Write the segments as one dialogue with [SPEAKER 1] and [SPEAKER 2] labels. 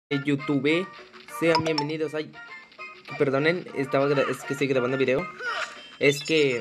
[SPEAKER 1] YouTube, sean bienvenidos. Ay, perdonen, es que estoy grabando video. Es que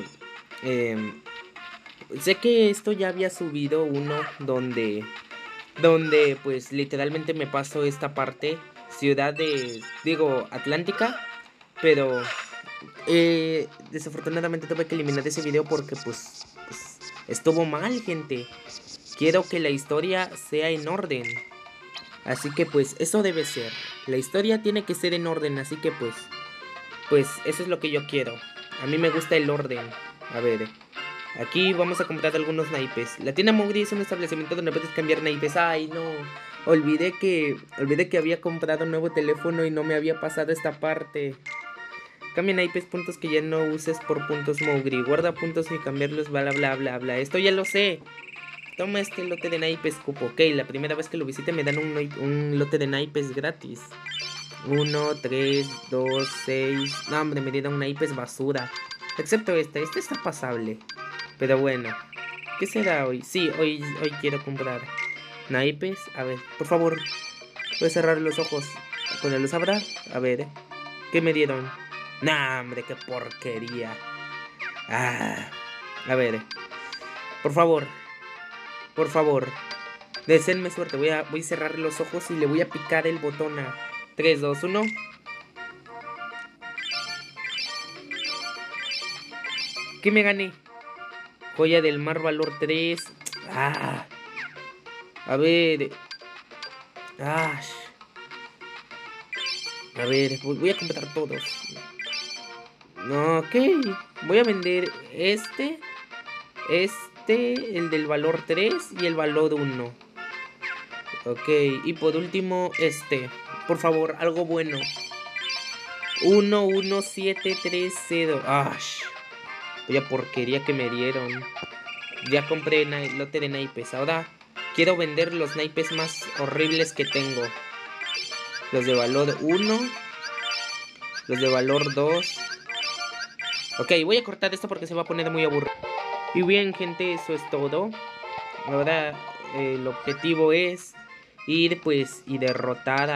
[SPEAKER 1] sé que esto ya había subido uno donde pues literalmente me paso esta parte, Atlántica, pero desafortunadamente tuve que eliminar ese video porque pues estuvo mal, gente. Quiero que la historia sea en orden. Así que pues eso debe ser. La historia tiene que ser en orden, así que pues eso es lo que yo quiero. A mí me gusta el orden. A ver, aquí vamos a comprar algunos naipes. La tienda Mowgli es un establecimiento donde puedes cambiar naipes. Ay, no. Olvidé que había comprado un nuevo teléfono y no me había pasado esta parte. Cambia naipes, puntos que ya no uses por puntos Mowgli. Guarda puntos y cambiarlos, bla bla bla bla. Esto ya lo sé. Toma este lote de naipes, cupo. Ok, la primera vez que lo visite me dan un lote de naipes gratis. 1, 3, 2, 6. No, hombre, me dieron naipes basura. Excepto este está pasable. Pero bueno, ¿qué será hoy? Sí, hoy quiero comprar naipes. A ver, por favor, voy a cerrar los ojos. ¿Con la luz habrá? A ver, ¿qué me dieron? Nah, hombre, qué porquería. Ah, a ver, por favor, por favor. Deseenme suerte, voy a cerrar los ojos y le voy a picar el botón a 3, 2, 1. ¿Qué me gané? Joya del mar valor 3. Ah, a ver. Ah, a ver, voy a comprar todos. No, ok. Voy a vender el del valor 3 y el valor 1. Ok, y por último, por favor, algo bueno. 11730. Vaya porquería que me dieron. Ya compré el lote de naipes. Ahora quiero vender los naipes más horribles que tengo. Los de valor 1. Los de valor 2. Ok, voy a cortar esto porque se va a poner muy aburrido. Y bien, gente, eso es todo. Ahora el objetivo es ir pues y derrotar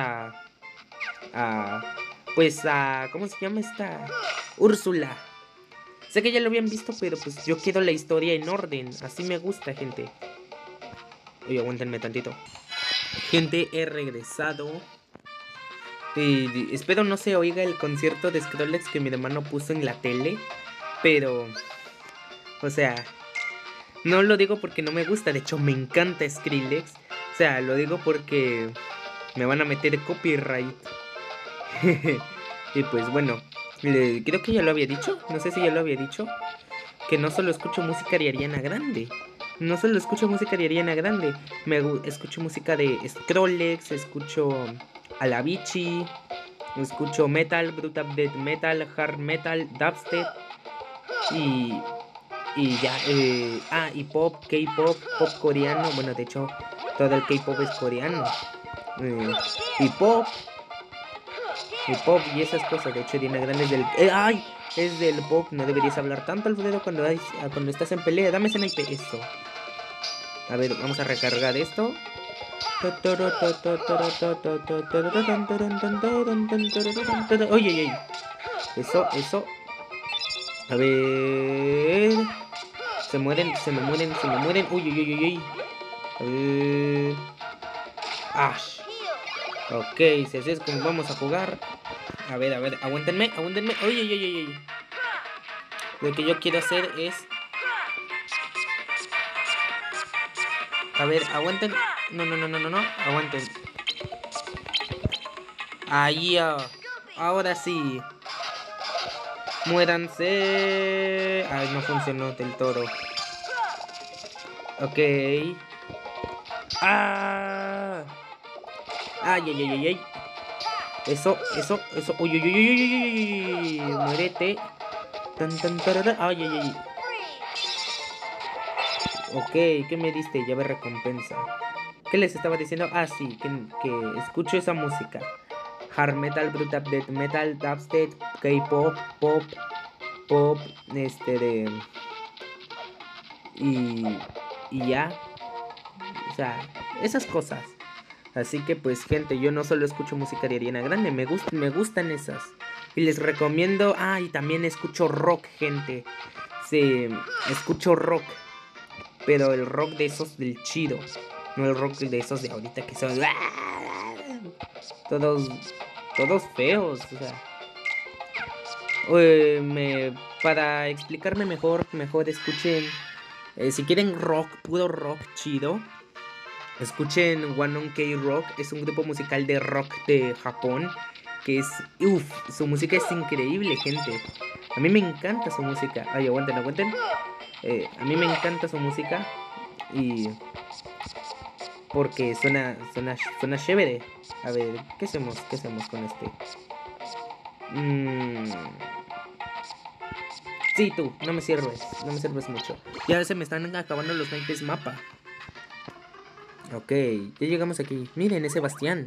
[SPEAKER 1] ¿cómo se llama esta? Úrsula. Sé que ya lo habían visto, pero pues yo quiero la historia en orden. Así me gusta, gente. Oye, aguántenme tantito. Gente, he regresado. Espero no se oiga el concierto de Skrillex que mi hermano puso en la tele. Pero, o sea, no lo digo porque no me gusta. De hecho, me encanta Skrillex. O sea, lo digo porque me van a meter copyright. Y pues bueno, creo que ya lo había dicho. No sé si ya lo había dicho. Que no solo escucho música de Ariana Grande. No solo escucho música de Ariana Grande. Escucho música de Skrillex. Escucho a la Avicii. Escucho metal, brutal death metal, hard metal, dubstep. Y ya. Y pop, K-pop, pop coreano. Bueno, de hecho, todo el K-pop es coreano. Y pop. Y pop y esas cosas. De hecho, Ariana Grande es del. ¡Ay! Es del pop. No deberías hablar tanto, Alfredo, cuando estás en pelea. Dame ese naipe. Eso. A ver, vamos a recargar esto. Oye, oye. Eso. A ver. Se me mueren. Uy, uy, uy, uy. A ver. Ash. Ok, si así es como vamos a jugar. A ver, aguántenme. Uy, uy, uy, uy. Lo que yo quiero hacer es. A ver, aguanten. No. Aguanten. Ahí, ahora sí. Muéranse. Ay, no funcionó del todo. Ok. ¡Ah! ¡Ay, ay, ay, ay, ay! Eso. Uy, uy, uy, uy, uy, uy. Muérete. Ay, ay, ay. Ok, ¿qué me diste? Llave recompensa. ¿Qué les estaba diciendo? Ah, sí, que escucho esa música. Hard metal, brutal death metal, dubstep, K-pop, pop, y ya. O sea, esas cosas. Así que pues gente, yo no solo escucho música de Ariana Grande, me gustan esas. Y les recomiendo, y también escucho rock, gente. Sí, escucho rock, pero el rock de esos del chido, no el rock de esos de ahorita que son todos feos, o sea. Para explicarme mejor escuchen, si quieren rock, puro rock chido, escuchen One Ok Rock. Es un grupo musical de rock de Japón que es, su música es increíble, gente. A mí me encanta su música. Ay, aguanten. A mí me encanta su música y porque suena chévere. A ver, ¿qué hacemos con este? Sí, tú, no me sirves mucho. Ya se me están acabando los naipes mapa. Ok, ya llegamos aquí. Miren, es Sebastián.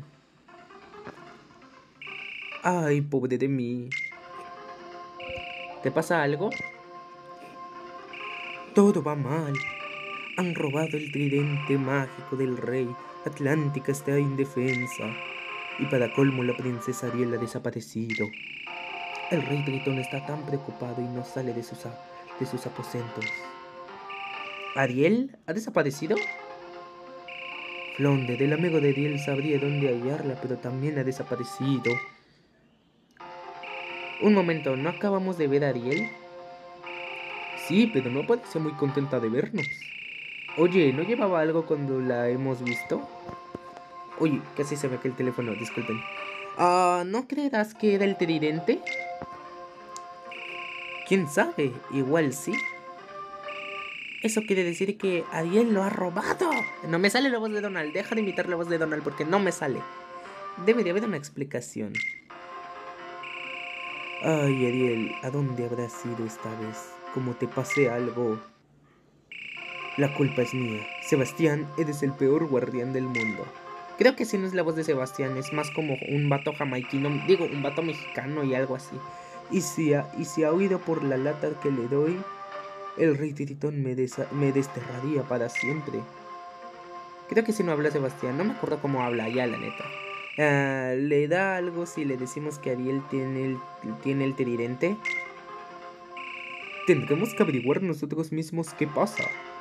[SPEAKER 1] Ay, pobre de mí. ¿Te pasa algo? Todo va mal. Han robado el tridente mágico del rey. Atlántica está indefensa. Y para colmo la princesa Ariel ha desaparecido. El rey Tritón está tan preocupado y no sale de sus aposentos. ¿Ariel ha desaparecido? Flonde, del amigo de Ariel, sabría dónde hallarla, pero también ha desaparecido. Un momento, ¿no acabamos de ver a Ariel? Sí, pero no parece muy contenta de vernos. Oye, ¿no llevaba algo cuando la hemos visto? Oye, casi se me cae el teléfono, disculpen. ¿No creerás que era el tridente? ¿Quién sabe? Igual sí. Eso quiere decir que Ariel lo ha robado. No me sale la voz de Donald. Deja de imitar la voz de Donald porque no me sale. Debe de haber una explicación. Ay, Ariel, ¿a dónde habrás ido esta vez? Como te pase algo. La culpa es mía. Sebastián, eres el peor guardián del mundo. Creo que si no es la voz de Sebastián, es más como un vato jamaiquino, digo, un vato mexicano y algo así. Y si ha oído por la lata que le doy, el rey Tritón me desterraría para siempre. Creo que si no habla Sebastián, no me acuerdo cómo habla ya, la neta. ¿Le da algo si le decimos que Ariel tiene el tridente? Tendremos que averiguar nosotros mismos qué pasa.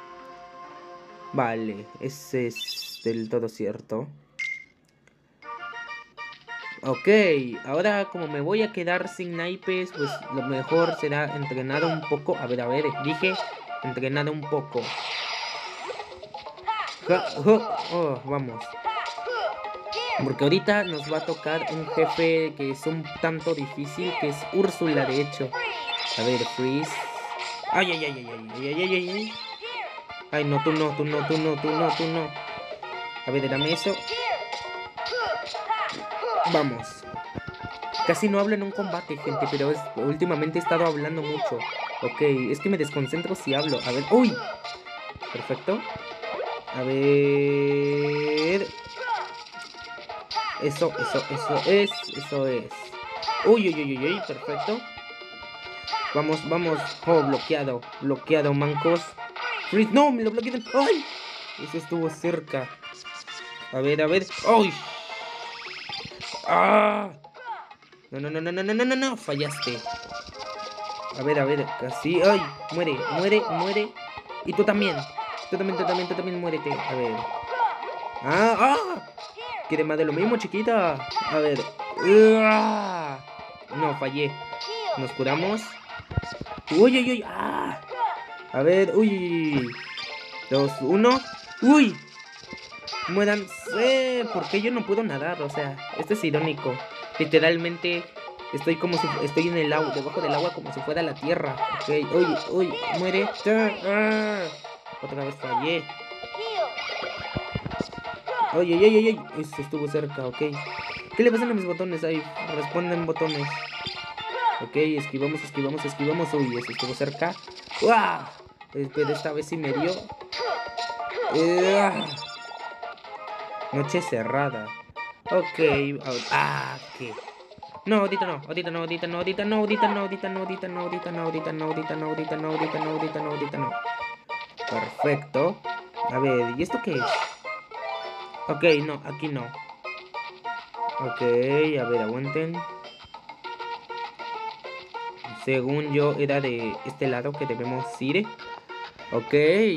[SPEAKER 1] Vale, ese es del todo cierto. Ok, ahora como me voy a quedar sin naipes, pues lo mejor será entrenar un poco. A ver, dije entrenar un poco. Vamos. Porque ahorita nos va a tocar un jefe que es un tanto difícil, que es Úrsula, de hecho. A ver, freeze. Ay. Ay, no, tú no. A ver, dame eso. Vamos. Casi no hablo en un combate, gente, pero últimamente he estado hablando mucho. Ok, es que me desconcentro si hablo. A ver, ¡uy! Perfecto. A ver... Eso es. Uy, perfecto. Vamos. Oh, bloqueado, mancos. Freeze, no, me lo bloqueé. ¡Ay! Eso estuvo cerca. A ver. ¡Ay! ¡Ah! No, fallaste. A ver, casi. ¡Ay! Muere. Y tú también. Tú también muérete. A ver. ¿Quiere más de lo mismo, chiquita? A ver. No, fallé. Nos curamos. Uy. A ver, uy. 2, 1. Uy. Mueran. ¿Por qué yo no puedo nadar? O sea, esto es irónico. Literalmente estoy como si estoy en el agua, debajo del agua, como si fuera la tierra. Ok, uy, muere. Otra vez fallé. Uy. Eso estuvo cerca, ok. ¿Qué le pasan a mis botones? Ahí, responden botones. Ok, esquivamos. Uy, eso estuvo cerca. ¡Uah! Pero esta vez sí me dio. Noche cerrada. Ok. ¿Qué? No, ahorita no. Perfecto. A ver, ¿y esto qué es? Ok, no, aquí no. Ok, a ver, aguanten. Según yo era de este lado que debemos ir. Ok.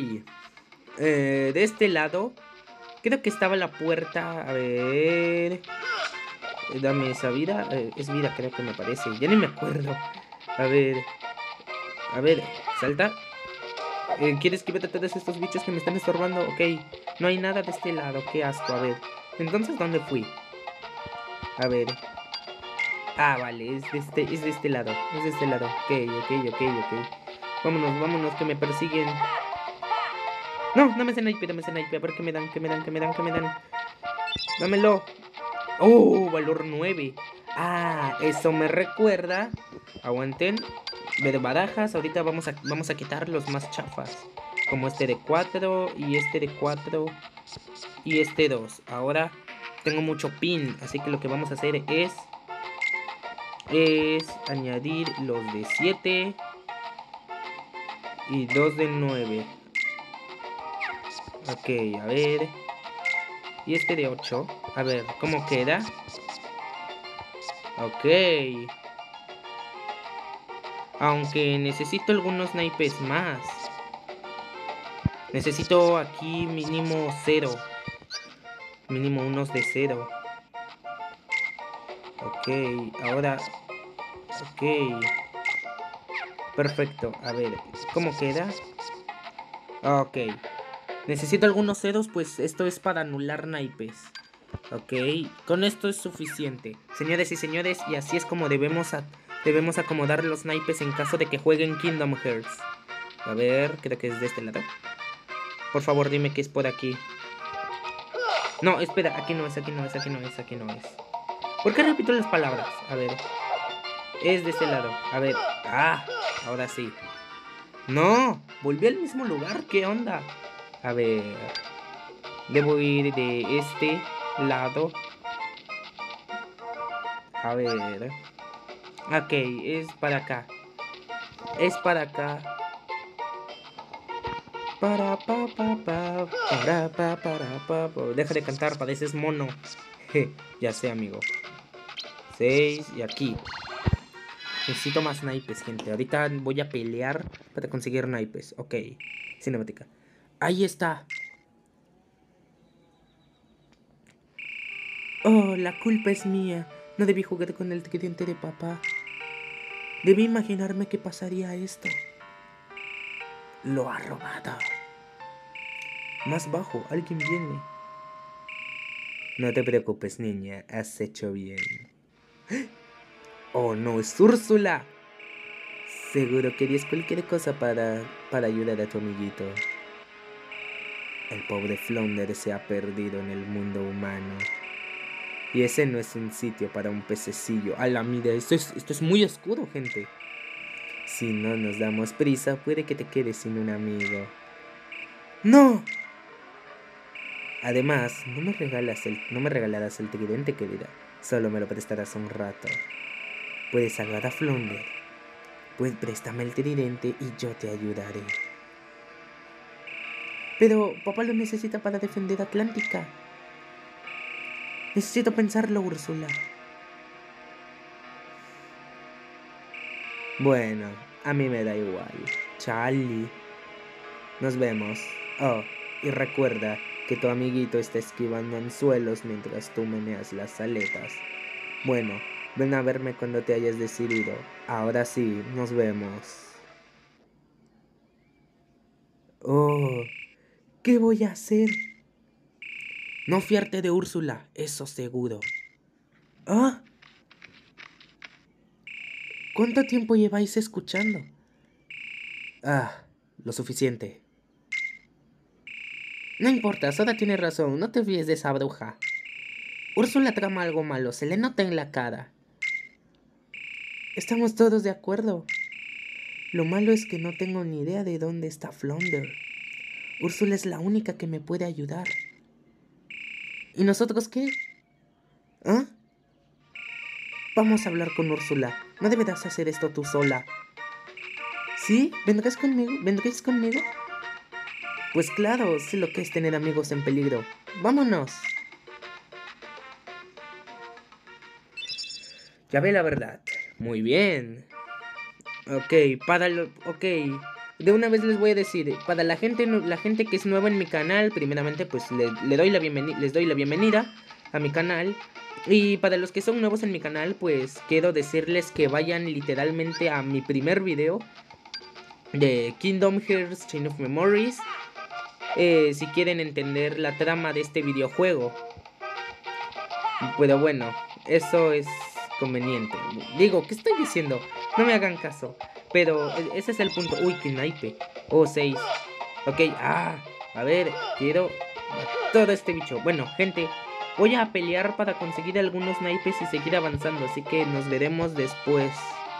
[SPEAKER 1] De este lado creo que estaba la puerta. A ver. Dame esa vida. Es vida, creo que me parece. Ya ni me acuerdo. A ver. A ver, salta. ¿Quieres que vete a todos estos bichos que me están estorbando? Ok. No hay nada de este lado. Qué asco. A ver. Entonces, ¿dónde fui? A ver. Ah, vale. Es de este lado. Es de este lado. Ok. Vámonos, vámonos, que me persiguen. No, dame ese naipe, dame ese naipe. A ver qué me dan, qué me dan, qué me dan, qué me dan. Dámelo. Oh, valor 9. Ah, eso me recuerda. Aguanten. Ver barajas. Ahorita vamos a quitar los más chafas. Como este de 4 y este de 4 y este 2. Ahora tengo mucho pin. Así que lo que vamos a hacer es añadir los de 7 y 2 de 9. Ok, a ver. Y este de 8. A ver, ¿cómo queda? Ok. Aunque necesito algunos naipes más. Necesito aquí mínimo 0. Mínimo unos de 0. Ok, ahora. Ok. Perfecto. A ver, ¿cómo queda? Ok. Necesito algunos ceros, pues esto es para anular naipes. Ok, con esto es suficiente. Señores y señores, y así es como debemos acomodar los naipes en caso de que jueguen Kingdom Hearts. A ver, creo que es de este lado. Por favor, dime que es por aquí. No, espera, aquí no es, aquí no es, aquí no es, aquí no es. ¿Por qué repito las palabras? A ver. Es de este lado. A ver. Ah, ahora sí. No, volví al mismo lugar. ¿Qué onda? A ver. Debo ir de este lado. A ver. Ok, es para acá. Es para acá. Deja de cantar, pareces mono. Ya sé, amigo. 6 y aquí. Necesito más naipes, gente. Ahorita voy a pelear para conseguir naipes. Ok. Cinemática. Ahí está. Oh, la culpa es mía. No debí jugar con el tridente de papá. Debí imaginarme que pasaría esto. Lo ha robado. Más bajo, alguien viene. No te preocupes, niña. Has hecho bien. Oh, no, es Úrsula. Seguro querías cualquier cosa para ayudar a tu amiguito. El pobre Flounder se ha perdido en el mundo humano. Y ese no es un sitio para un pececillo. A la mira, esto es muy oscuro, gente. Si no nos damos prisa, puede que te quedes sin un amigo. ¡No! Además, no me regalarás el tridente, querida. Solo me lo prestarás un rato. Puedes salvar a Flounder. Pues préstame el tridente y yo te ayudaré. Pero papá lo necesita para defender Atlántica. Necesito pensarlo, Úrsula. Bueno, a mí me da igual. Charlie. Nos vemos. Oh, y recuerda que tu amiguito está esquivando anzuelos mientras tú meneas las aletas. Bueno, ven a verme cuando te hayas decidido. Ahora sí, nos vemos. Oh, ¿qué voy a hacer? No fiarte de Úrsula, eso seguro. ¿Ah? ¿Cuánto tiempo lleváis escuchando? Ah, lo suficiente. No importa, Soda tiene razón, no te fíes de esa bruja. Úrsula trama algo malo, se le nota en la cara. Estamos todos de acuerdo. Lo malo es que no tengo ni idea de dónde está Flounder. Úrsula es la única que me puede ayudar. ¿Y nosotros qué? ¿Ah? Vamos a hablar con Úrsula. No deberás hacer esto tú sola. ¿Sí? ¿Vendrás conmigo? ¿Vendréis conmigo? Pues claro, sé lo que es tener amigos en peligro. ¡Vámonos! Ya ve la verdad. Muy bien. Ok, ok. De una vez les voy a decir, para la gente que es nueva en mi canal, primeramente pues les doy la bienvenida a mi canal. Y para los que son nuevos en mi canal, pues quiero decirles que vayan literalmente a mi primer video de Kingdom Hearts Chain of Memories, si quieren entender la trama de este videojuego. Pero bueno, eso es conveniente. Digo, ¿qué estoy diciendo? No me hagan caso. Pero ese es el punto. Uy, qué naipe. Oh, 6. Ok, a ver, quiero todo este bicho. Bueno, gente, voy a pelear para conseguir algunos naipes y seguir avanzando. Así que nos veremos después.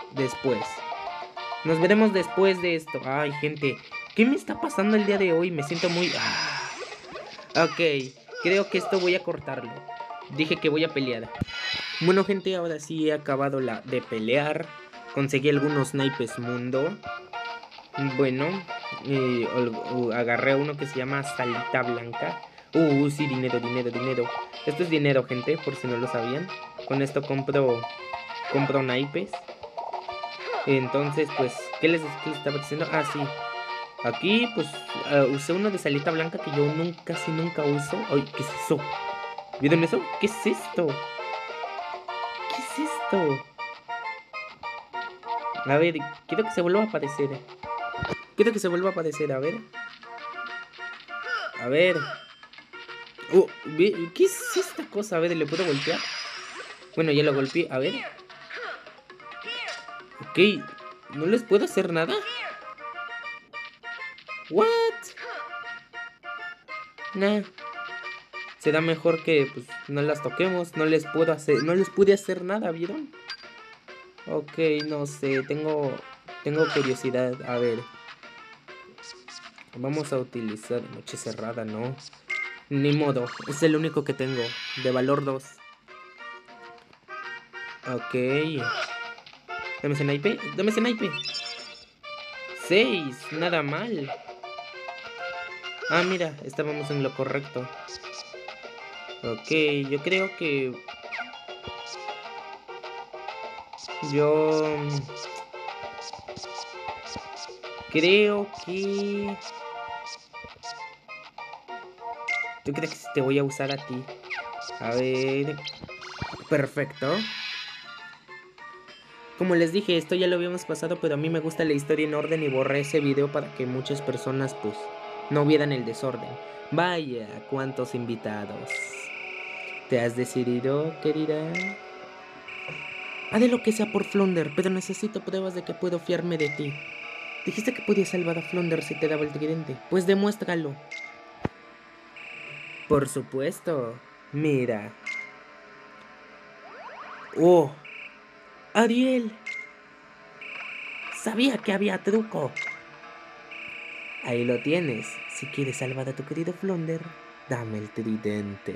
[SPEAKER 1] Nos veremos después de esto. Ay, gente, ¿qué me está pasando el día de hoy? Me siento muy... Ok, creo que esto voy a cortarlo. Dije que voy a pelear. Bueno, gente, ahora sí he acabado de pelear. Conseguí algunos naipes mundo. Bueno, agarré uno que se llama Salita Blanca. Sí, dinero. Esto es dinero, gente, por si no lo sabían. Con esto compro naipes. Entonces, pues, ¿qué les estaba diciendo? Sí. Aquí, pues, usé uno de Salita Blanca que yo casi nunca uso. Ay, ¿qué es eso? ¿Vieron eso? ¿Qué es esto? ¿Qué es esto? A ver, quiero que se vuelva a aparecer. A ver. A ver. ¿Qué es esta cosa? A ver, ¿le puedo golpear? Bueno, ya lo golpeé. A ver. Ok. ¿No les puedo hacer nada? ¿What? Nah. Será mejor que pues no las toquemos. No les pude hacer nada, ¿vieron? Ok, no sé. Tengo curiosidad. A ver. Vamos a utilizar noche cerrada, ¿no? Ni modo. Es el único que tengo. De valor 2. Ok. Dame ese naipe. 6. Nada mal. Mira. Estábamos en lo correcto. Ok. Yo creo que... Creo que... Yo creo que te voy a usar a ti. A ver... Perfecto. Como les dije, esto ya lo habíamos pasado, pero a mí me gusta la historia en orden y borré ese video para que muchas personas, pues, no vieran el desorden. Vaya, cuántos invitados. ¿Te has decidido, querida? Haré lo que sea por Flounder, pero necesito pruebas de que puedo fiarme de ti. Dijiste que podías salvar a Flounder si te daba el tridente. Pues demuéstralo. Por supuesto. Mira. ¡Oh! ¡Ariel! Sabía que había truco. Ahí lo tienes. Si quieres salvar a tu querido Flounder, dame el tridente.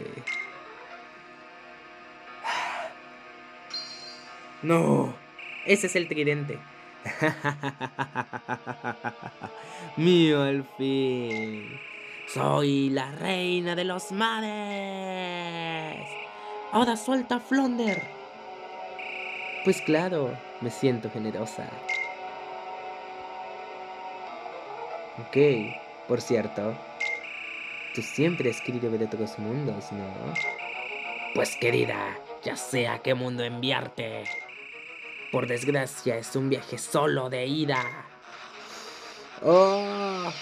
[SPEAKER 1] No, ese es el tridente. Mío al fin. Soy la reina de los mares. Ahora suelta a Flounder. Pues claro, me siento generosa. Ok, por cierto, tú siempre has querido ver otros mundos, ¿no? Pues querida, ya sé a qué mundo enviarte. Por desgracia, es un viaje solo de ida. ¡Oh!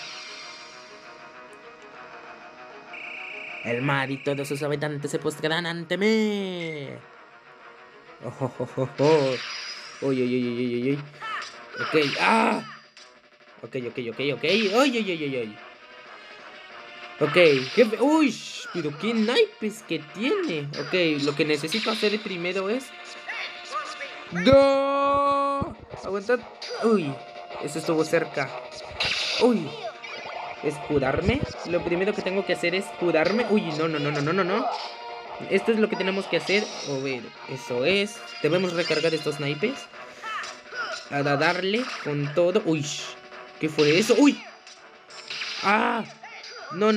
[SPEAKER 1] El mar y todos sus habitantes se postrarán ante mí. ¡Oh, oh, oh, oh, oh! ¡Uy, uy, uy, uy, uy, uy! Ok, Ok. ¡Uy, uy, uy, uy, uy! Ok, jefe. ¡Uy! Pero qué naipes que tiene. Ok, lo que necesito hacer primero es... ¡No! Aguantad. ¡Uy! Eso estuvo cerca. ¡Uy! ¿Es curarme? Lo primero que tengo que hacer es curarme. Uy, no. Esto es lo que tenemos que hacer. A ver, eso es. Debemos recargar estos naipes. A darle con todo. Uy, ¿qué fue eso? Uy. No.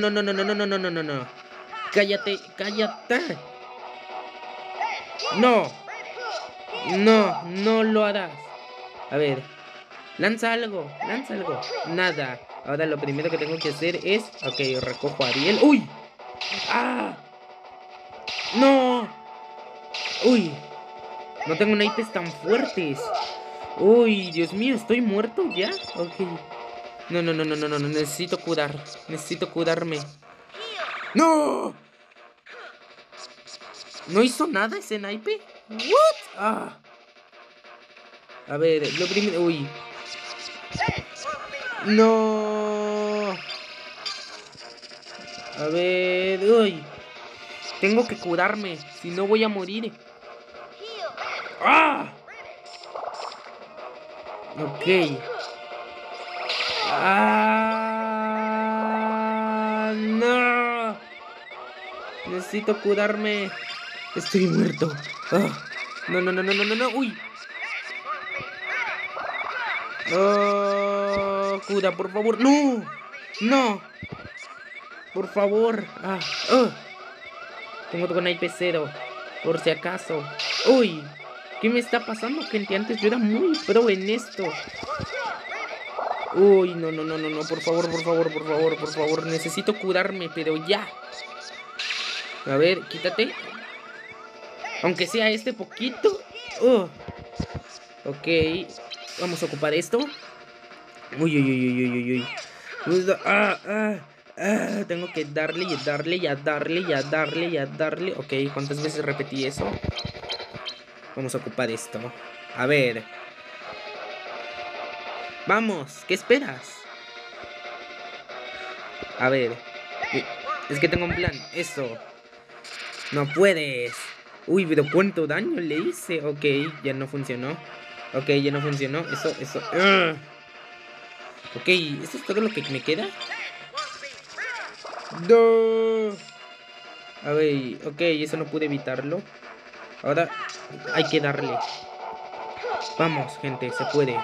[SPEAKER 1] Cállate. No. No, no lo harás. A ver. Lanza algo, lanza algo. Nada. Ahora lo primero que tengo que hacer es... Ok, recojo a Ariel. ¡Uy! ¡Ah! ¡No! ¡Uy! No tengo naipes tan fuertes. ¡Uy! Dios mío, ¿estoy muerto ya? Ok. No, no, no, no, no, no, no. Necesito curar. Necesito curarme. ¡No! ¿No hizo nada ese naipe? ¿What? Ah. A ver, lo primero... Uy. No. A ver... Uy. Tengo que curarme. Si no voy a morir. ¡Ah! Ok. ¡Ah! ¡No! Necesito curarme. Estoy muerto. Ah. No, no, no, no, no, no, no. ¡Uy! Oh, cura, por favor. ¡No! ¡No! Por favor. Ah. Oh. Tengo con IP 0. Por si acaso. ¡Uy! ¿Qué me está pasando, gente? Antes yo era muy pro en esto. Uy, no, no, no, no, no. Por favor, por favor, por favor, por favor. Necesito curarme, pero ya. A ver, quítate. Aunque sea este poquito. Ok. Vamos a ocupar esto. Uy, uy, uy, uy, uy, uy. Tengo que darle y darle y a darle y a darle y a darle. Ok, ¿cuántas veces repetí eso? Vamos a ocupar esto. A ver. Vamos, ¿qué esperas? A ver. Es que tengo un plan. Eso. No puedes. Uy, pero ¿cuánto daño le hice? Ok, ya no funcionó. Ok, ya no funcionó. Eso. Ok, ¿esto es todo lo que me queda? No. A ver, ok, eso no pude evitarlo. Ahora hay que darle. Vamos, gente, se puede.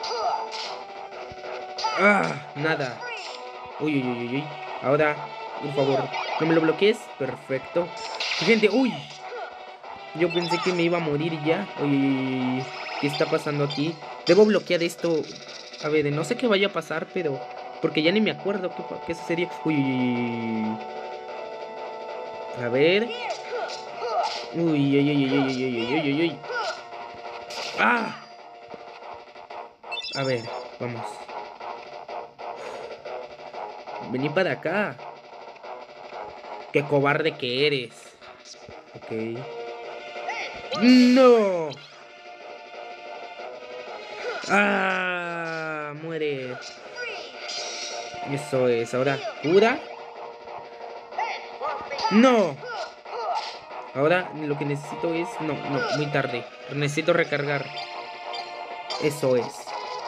[SPEAKER 1] Nada. Uy, uy, uy, uy. Ahora, por favor, no me lo bloquees. Perfecto. Gente, uy. Yo pensé que me iba a morir ya. Uy, ¿qué está pasando aquí? Debo bloquear esto. A ver, no sé qué vaya a pasar, pero... Porque ya ni me acuerdo qué sucedió. Uy, uy, uy. A ver. Uy, uy, uy, uy, uy, uy, uy, uy, uy. ¡Ah! A ver, vamos. Vení para acá. Qué cobarde que eres. Ok. ¡No! ¡Ah! Muere. Eso es. Ahora, cura. ¡No! Ahora lo que necesito es... No, muy tarde. Necesito recargar. Eso es.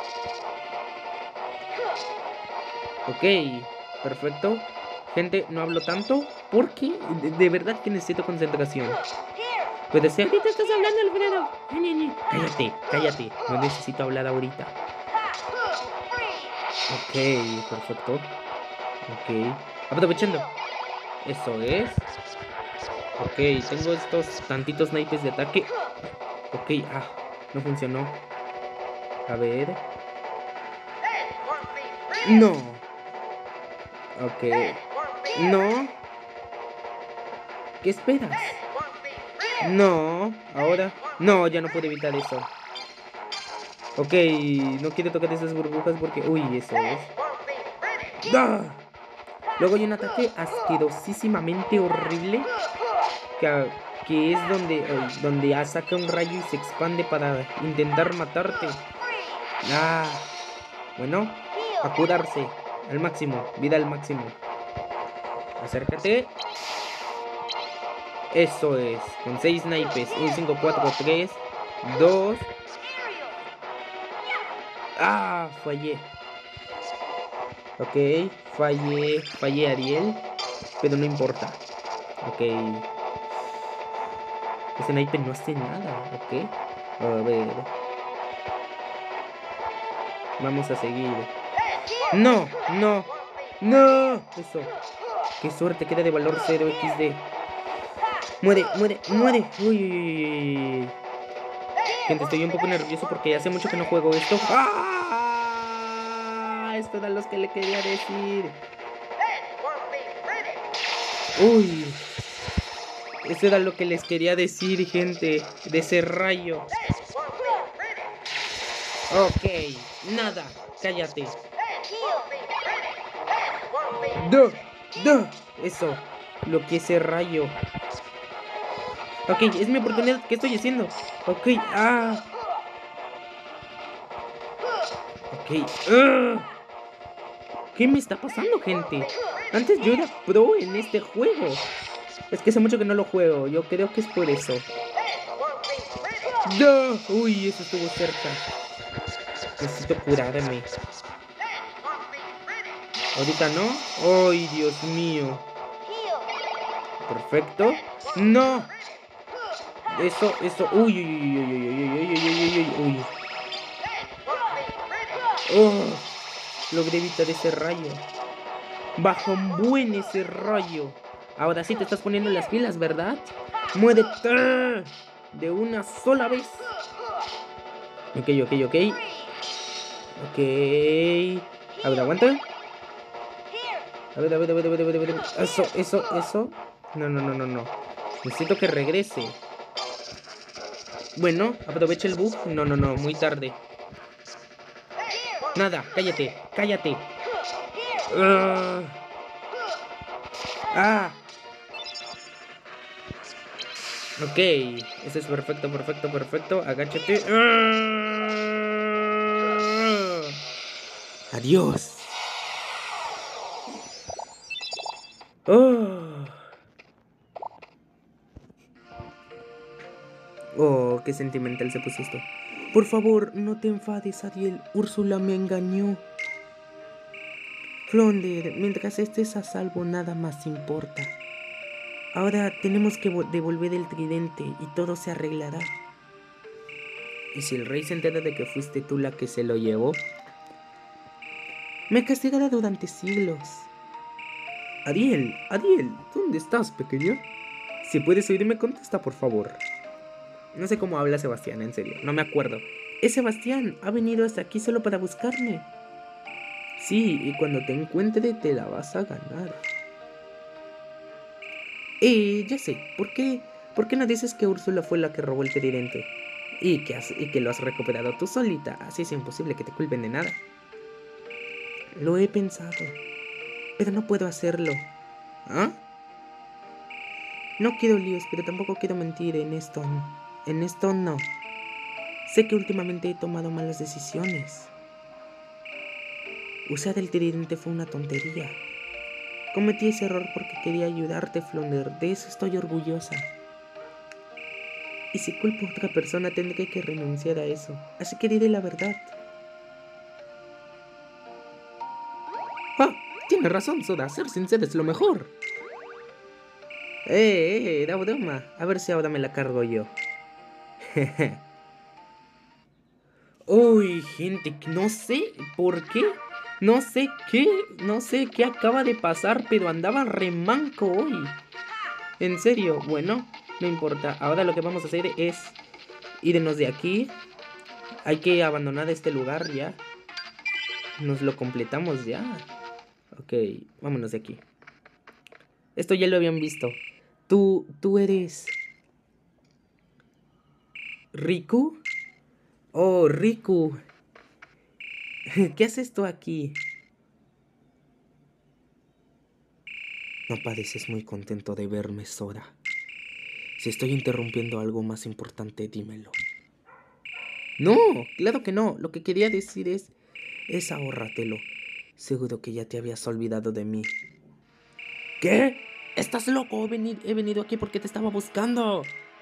[SPEAKER 1] Ok, perfecto. Gente, no hablo tanto porque de verdad que necesito concentración. Pero si ahorita estás hablando, Alfredo. Cállate, cállate. No necesito hablar ahorita. Ok, perfecto. Ok. Aprovechando. Eso es. Ok, tengo estos tantitos naipes de ataque. Ok, no funcionó. A ver. No. Ok. No. ¿Qué esperas? No. Ahora. No, ya no puedo evitar eso. Ok, no quiero tocar esas burbujas porque... Uy, eso es. ¡Ah! Luego hay un ataque asquerosísimamente horrible. Que es donde saca un rayo y se expande para intentar matarte. Bueno, a curarse. Al máximo, vida al máximo. Acércate. Eso es, con 6 naipes. 1, 5, 4, 3, 2. Fallé. Ok, fallé Ariel. Pero no importa. Ok. Ese naipe no hace nada, ok. A ver. Vamos a seguir. No. Eso. Qué suerte, queda de valor 0 XD. Muere. Uy. Gente, estoy un poco nervioso porque hace mucho que no juego esto. ¡Ah! Esto era lo que le quería decir. Uy. Eso era lo que les quería decir, gente. De ese rayo. Ok. Nada. Cállate. Eso. Lo que ese rayo. Ok, es mi oportunidad. ¿Qué estoy haciendo? Ok. Ok. ¿Qué me está pasando, gente? Antes yo era pro en este juego. Es que hace mucho que no lo juego. Yo creo que es por eso. ¡No! Uy, eso estuvo cerca. Necesito curarme. Ahorita no. ¡Ay, Dios mío! Perfecto. ¡No! Eso. Uy, uy, uy, uy, uy, uy, uy, uy, uy, uy. Oh, logré evitar ese rayo. Bajo un buen ese rayo. Ahora sí te estás poniendo las pilas, ¿verdad? ¡Muérete! De una sola vez. Ok. A ver, aguanta. A ver. Eso. No. Necesito que regrese. Bueno, aprovecha el bug. No, muy tarde. Nada, cállate. Ok, eso es perfecto. Agáchate. Adiós. Oh, qué sentimental se puso esto. Por favor, no te enfades, Ariel. Úrsula me engañó. Flounder, mientras estés a salvo, nada más importa. Ahora tenemos que devolver el tridente y todo se arreglará. ¿Y si el rey se entera de que fuiste tú la que se lo llevó? Me castigará durante siglos. Ariel, ¿dónde estás, pequeña? Si puedes oírme, contesta, por favor. No sé cómo habla Sebastián, en serio, no me acuerdo. Es Sebastián, ha venido hasta aquí solo para buscarme. Sí, y cuando te encuentre te la vas a ganar. Ya sé, ¿por qué no dices que Úrsula fue la que robó el tridente? Y que lo has recuperado tú solita, así es imposible que te culpen de nada. Lo he pensado, pero no puedo hacerlo. ¿Ah? No quiero líos, pero tampoco quiero mentir en esto. En esto no. Sé que últimamente he tomado malas decisiones. Usar el tridente fue una tontería. Cometí ese error porque quería ayudarte, Flounder. De eso estoy orgullosa. Y si culpo a otra persona, tendré que renunciar a eso. Así que diré la verdad. ¡Ah! Tienes razón, Soda. Ser sincero es lo mejor. Era broma. A ver si ahora me la cargo yo. Uy, gente, no sé por qué. No sé qué acaba de pasar, pero andaba remanco hoy. En serio, bueno, no importa. Ahora lo que vamos a hacer es irnos de aquí. Hay que abandonar este lugar ya. Nos lo completamos ya. Ok, vámonos de aquí. Esto ya lo habían visto. Tú eres... ¿Riku? Oh, Riku. ¿Qué haces tú aquí? No pareces muy contento de verme, Sora. Si estoy interrumpiendo algo más importante, dímelo. No, claro que no. Lo que quería decir es ahórratelo. Seguro que ya te habías olvidado de mí. ¿Qué? ¿Estás loco? He venido aquí porque te estaba buscando.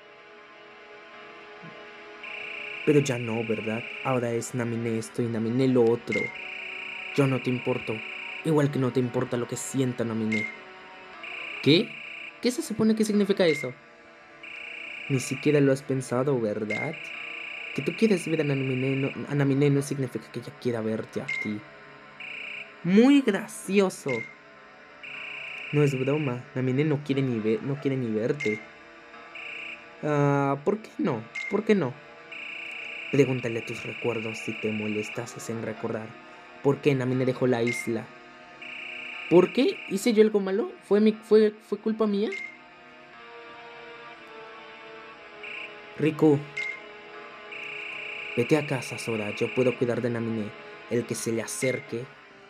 [SPEAKER 1] Pero ya no, ¿verdad? Ahora es Naminé esto y Naminé lo otro. Yo no te importo. Igual que no te importa lo que sienta Naminé. ¿Qué? ¿Qué se supone que significa eso? Ni siquiera lo has pensado, ¿verdad? Que tú quieres ver a Naminé no significa que ella quiera verte a ti. Muy gracioso. No es broma. Naminé no quiere ni verte. ¿Por qué no? ¿Por qué no? Pregúntale a tus recuerdos si te molestases en recordar por qué Naminé dejó la isla. ¿Por qué? ¿Hice yo algo malo? ¿Fue culpa mía? Riku, vete a casa, Sora. Yo puedo cuidar de Naminé. El que se le acerque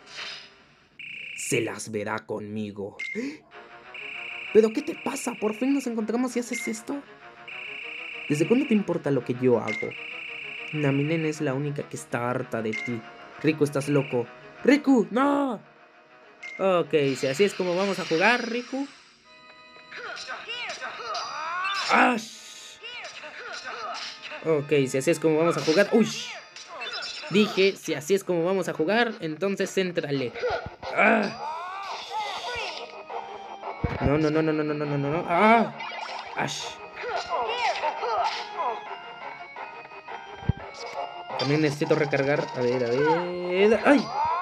[SPEAKER 1] se las verá conmigo. ¿Pero qué te pasa? ¿Por fin nos encontramos y haces esto? ¿Desde cuándo te importa lo que yo hago? Naminé es la única que está harta de ti. Riku, estás loco. ¡Riku, no! Ok, si así es como vamos a jugar, Riku. ¡Ash! Ok, si así es como vamos a jugar. ¡Uy! Dije, si así es como vamos a jugar, entonces céntrale. ¡Ah! No, no, no, no, no, no, no, no, no. ¡Ah! ¡Ash! También necesito recargar. A ver, a ver. ¡Ay!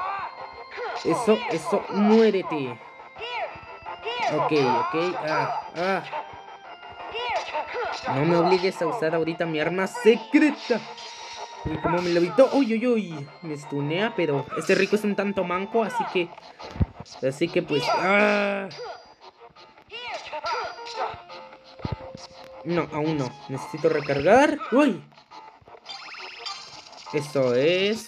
[SPEAKER 1] Eso, muérete. Ok. No me obligues a usar ahorita mi arma secreta. Y como me lo evitó. Uy. Me stunea, pero este Riku es un tanto manco, así que pues. No, aún no. Necesito recargar. ¡Uy! Eso es.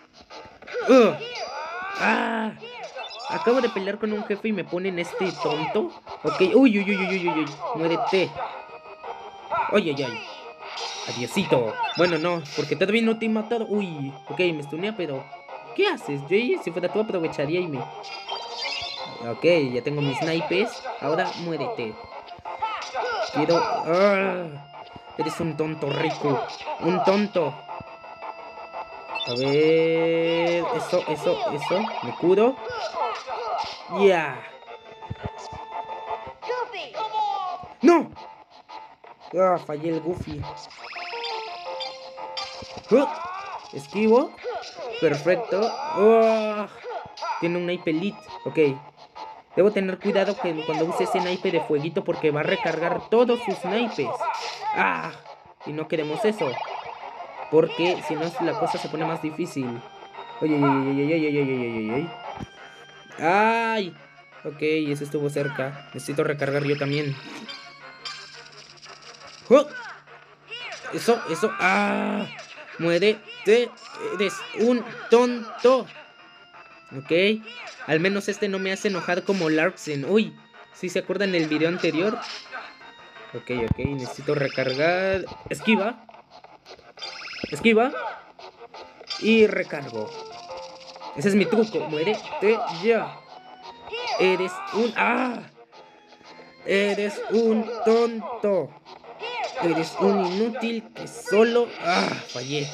[SPEAKER 1] Acabo de pelear con un jefe y me ponen este tonto. Ok, uy. Muérete. Ay. Adiosito. Bueno, no, porque todavía no te he matado. Uy, ok, me stunea, pero ¿qué haces, Jay? Si fuera tú aprovecharía y me... Ok, ya tengo mis naipes. Ahora muérete. Quiero... Eres un tonto, Riku. Un tonto. A ver... Eso. Me curo. Ya. ¡No! Fallé el Goofy. Esquivo. Perfecto. Tiene un naipe elite. Ok. Debo tener cuidado que cuando use ese naipe de fueguito porque va a recargar todos sus naipes. Y no queremos eso. Porque si no la cosa se pone más difícil. ¡Ay! Ok, eso estuvo cerca. Necesito recargar yo también. Eso. Muérete. Eres un tonto. Ok. Al menos este no me hace enojar como Larksen. Uy. ¿Sí se acuerdan del video anterior? Ok. Necesito recargar. Esquiva. Y recargo. Ese es mi truco. Muérete ya. Eres un... Eres un tonto. Eres un inútil que solo... Fallé.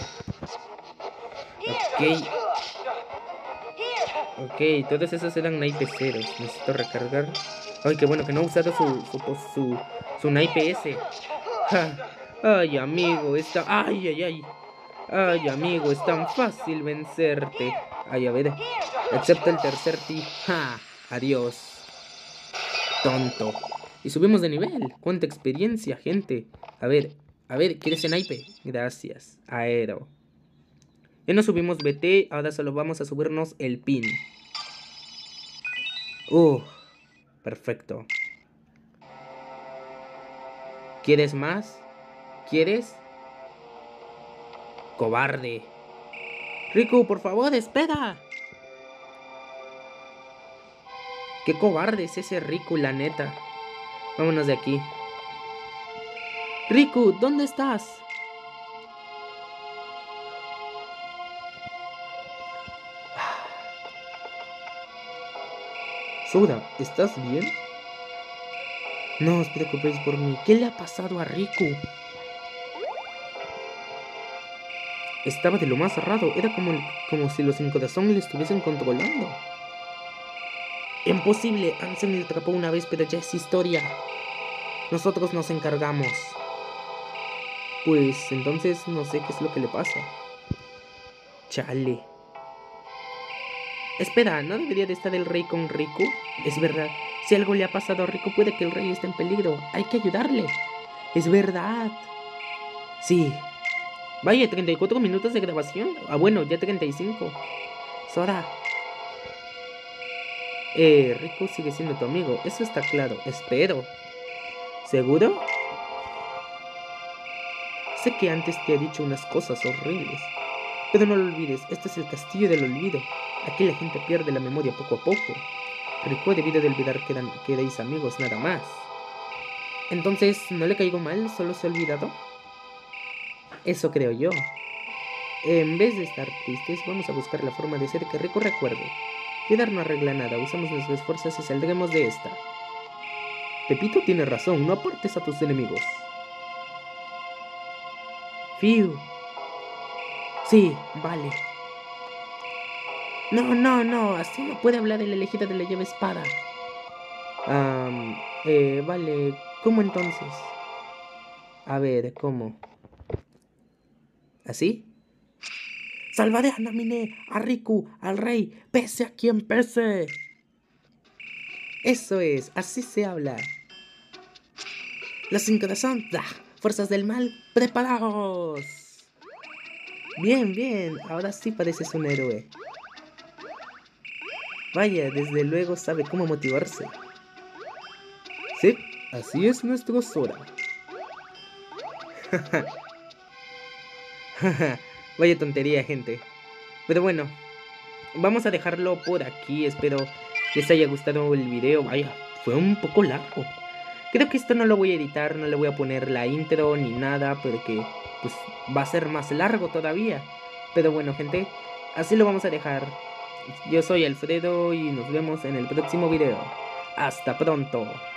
[SPEAKER 1] Ok, todos esos eran naipes ceros. Necesito recargar. Ay, qué bueno que no he usado su naipe ese. Ay, amigo, está... Ay, amigo, es tan fácil vencerte. Ay, a ver. Excepto el tercer ti. Adiós. Tonto. Y subimos de nivel. Cuánta experiencia, gente. A ver, ¿quieres el naipe? Gracias. Aero. Ya nos subimos BT, ahora solo vamos a subirnos el pin. Perfecto. ¿Quieres más? ¿Quieres? Cobarde. Riku, por favor, espera. Qué cobarde es ese Riku, la neta. Vámonos de aquí. Riku, ¿dónde estás? Sora, ¿estás bien? No os preocupéis por mí. ¿Qué le ha pasado a Riku? Estaba de lo más raro. Era como si los sin corazón le estuviesen controlando. Imposible. Ansem le atrapó una vez, pero ya es historia. Nosotros nos encargamos. Pues entonces no sé qué es lo que le pasa. Chale. Espera, ¿no debería de estar el rey con Riku? Es verdad. Si algo le ha pasado a Riku, puede que el rey esté en peligro. Hay que ayudarle. Es verdad. Sí. Vaya, 34 minutos de grabación. Ah, bueno, ya 35. Sora. Riku sigue siendo tu amigo. Eso está claro. Espero. ¿Seguro? Sé que antes te he dicho unas cosas horribles. Pero no lo olvides, este es el castillo del olvido. Aquí la gente pierde la memoria poco a poco. Riku debido de olvidar que erais amigos nada más. Entonces, ¿no le caigo mal? ¿Solo se ha olvidado? Eso creo yo. En vez de estar tristes, vamos a buscar la forma de hacer que Riku recuerde. Cuidar no arregla nada, usamos nuestras fuerzas y saldremos de esta. Pepito tiene razón, no apartes a tus enemigos. Fiu. Sí, vale. No, así no puede hablar el elegido de la llave espada. Vale, ¿cómo entonces? A ver, ¿cómo? ¿Así? Salvaré a Namine, a Riku, al rey, pese a quien pese. Eso es, así se habla. Los 5 de Sonda, fuerzas del mal, preparaos. Bien, ahora sí pareces un héroe. Vaya, desde luego sabe cómo motivarse. Sí, así es nuestro Sora. Vaya tontería, gente. Pero bueno, vamos a dejarlo por aquí. Espero les haya gustado el video. Vaya, fue un poco largo. Creo que esto no lo voy a editar, no le voy a poner la intro ni nada, porque pues va a ser más largo todavía. Pero bueno, gente, así lo vamos a dejar. Yo soy Alfredo y nos vemos en el próximo video. Hasta pronto.